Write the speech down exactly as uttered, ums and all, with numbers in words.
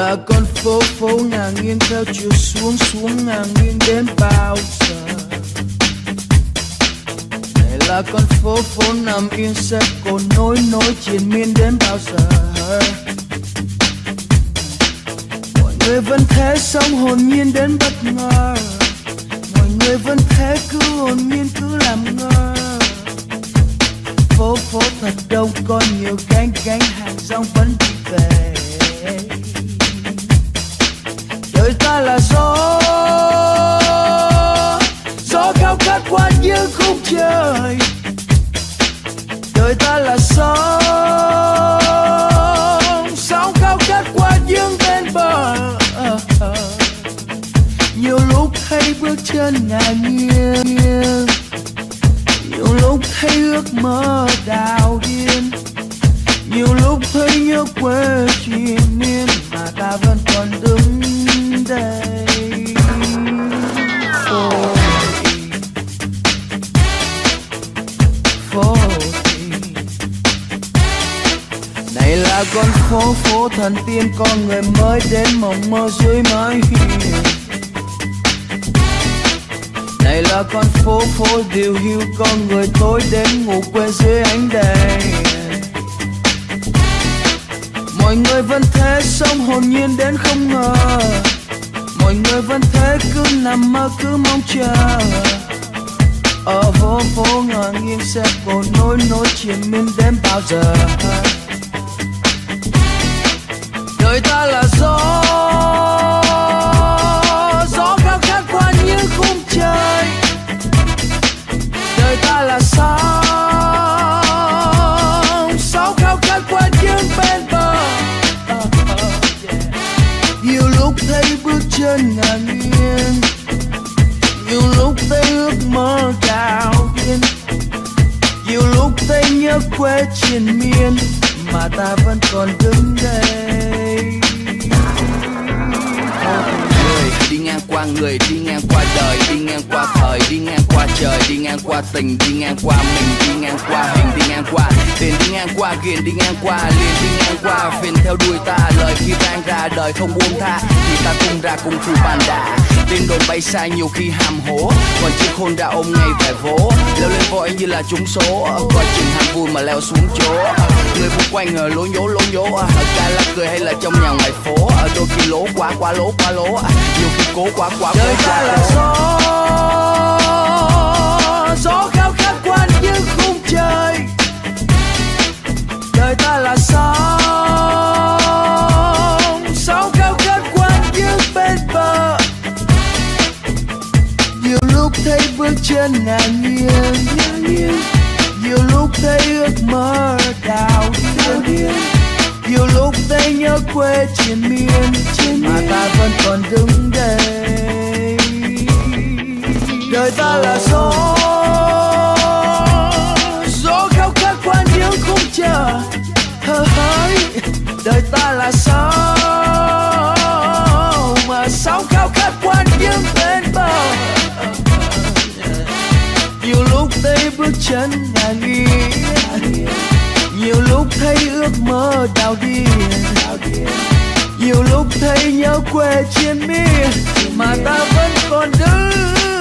là con phố phố ngả nghiêng theo chiều xuống xuống ngả nghiêng đến bao giờ. Này là con phố phố nằm yên sẽ còn nối nối triền miên đến bao giờ. Mọi người vẫn thế sống hồn nhiên đến bất ngờ, mọi người vẫn thế cứ hồn nhiên cứ làm ngơ. Phố phố thật đông còn nhiều gánh gánh hàng rong vẫn đi về. Đời ta là gió, gió khao khát qua những khung trời. Đời ta là sóng, sóng khao khát qua những bên bờ. Nhiều lúc thấy bước chân ngả nghiêng, nhiều lúc thấy ước mơ đào điên, nhiều lúc thấy nhớ quê triền miên mà ta vẫn còn đứng đây. Phố phố này là con phố phố thần tiên, con người mới đến mộng mơ dưới mái hiên. Này là con phố phố điều hưu, con người tối đến ngủ quên dưới ánh đèn. Mọi người vẫn thế sống hồn nhiên đến không ngờ, mọi người vẫn thế cứ nằm mơ cứ mong chờ. Ở phố phố ngả nghiêng sẽ còn nối nối triền miên đến bao giờ. Đời ta là gió, gió khao khát qua những khung trời. Đời ta là sóng, sóng khao khát qua những bên bờ. Nhiều lúc thấy bước chân ngả nghiêng, nhiều lúc thấy ước mơ đào điên, nhiều lúc thấy nhớ quê triền miên mà ta vẫn còn đứng đây. Người đi ngang qua người, đi ngang qua đời, đi ngang qua thời, đi ngang qua trời, đi ngang qua tình, đi ngang qua mình, đi ngang qua hình, đi ngang qua tiền, đi ngang qua kiền, đi ngang qua liền, đi ngang qua phiền theo đuôi ta. Lời khi vang ra đời không buông tha thì ta tung ra cùng phu bàn đà. Tin đồn bay xa nhiều khi hàm hố, còn chiếc khôn đã ôm ngay vẻ vố. Leo lên vội như là trúng số, coi chừng ham vui mà leo xuống chỗ. Người vây quanh lố nhố lố nhố, ca là cười hay là trong nhà ngoài phố. Đôi khi lố quá quá lố quá lố, nhiều khi cố quá quá. Đời ta là gió, gió khao khát qua những khung trời. Đời ta là sóng, sóng khao khát qua những bên bờ. Nhiều lúc thấy bước chân ngả nghiêng, nhiều lúc thấy ước mơ đào điên, nhiều lúc thấy nhớ quê triền miên mà ta vẫn còn đứng đây. Đời ta là gió, gió khao khát qua những khung trời. Đời ta là sóng, mà sóng khao khát qua những bên bờ. Nhiều lúc thấy bước chân ngả nghiêng, nhiều lúc thấy ước mơ đào điên, nhiều lúc thấy nhớ quê triền miên mà ta vẫn còn đứng